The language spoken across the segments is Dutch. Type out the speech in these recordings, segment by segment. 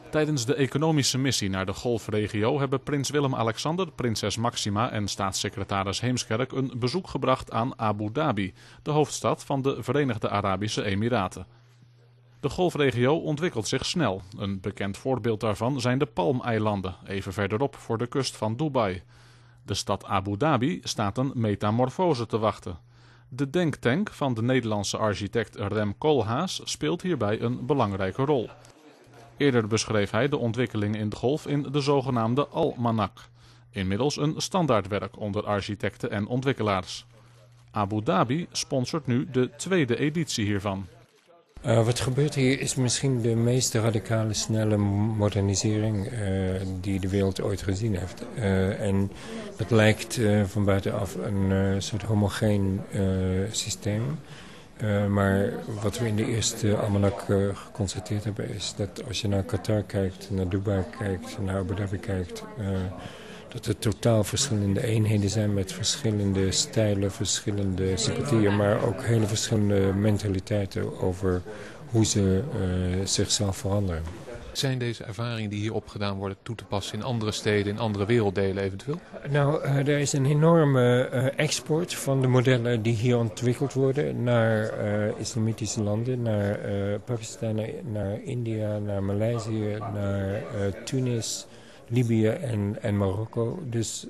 Tijdens de economische missie naar de Golfregio hebben prins Willem-Alexander, prinses Maxima en staatssecretaris Heemskerk een bezoek gebracht aan Abu Dhabi, de hoofdstad van de Verenigde Arabische Emiraten. De Golfregio ontwikkelt zich snel. Een bekend voorbeeld daarvan zijn de Palmeilanden, even verderop voor de kust van Dubai. De stad Abu Dhabi staat een metamorfose te wachten. De denktank van de Nederlandse architect Rem Koolhaas speelt hierbij een belangrijke rol. Eerder beschreef hij de ontwikkeling in de golf in de zogenaamde Almanak. Inmiddels een standaardwerk onder architecten en ontwikkelaars. Abu Dhabi sponsort nu de tweede editie hiervan. Wat gebeurt hier is misschien de meest radicale, snelle modernisering die de wereld ooit gezien heeft. En dat lijkt van buitenaf een soort homogeen systeem. Maar wat we in de eerste almanak geconstateerd hebben is dat als je naar Qatar kijkt, naar Dubai kijkt, naar Abu Dhabi kijkt, dat er totaal verschillende eenheden zijn met verschillende stijlen, verschillende sympathieën, maar ook hele verschillende mentaliteiten over hoe ze zichzelf veranderen. Zijn deze ervaringen die hier opgedaan worden toe te passen in andere steden, in andere werelddelen eventueel? Nou, er is een enorme export van de modellen die hier ontwikkeld worden naar islamitische landen, naar Pakistan, naar India, naar Maleisië, naar Tunis, Libië en Marokko. Dus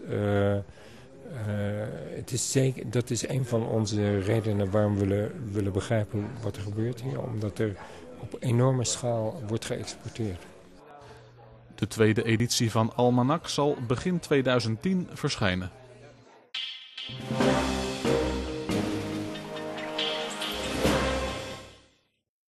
het is zeker, dat is een van onze redenen waarom we willen begrijpen wat er gebeurt hier. Omdat er op enorme schaal wordt geëxporteerd. De tweede editie van Almanak zal begin 2010 verschijnen.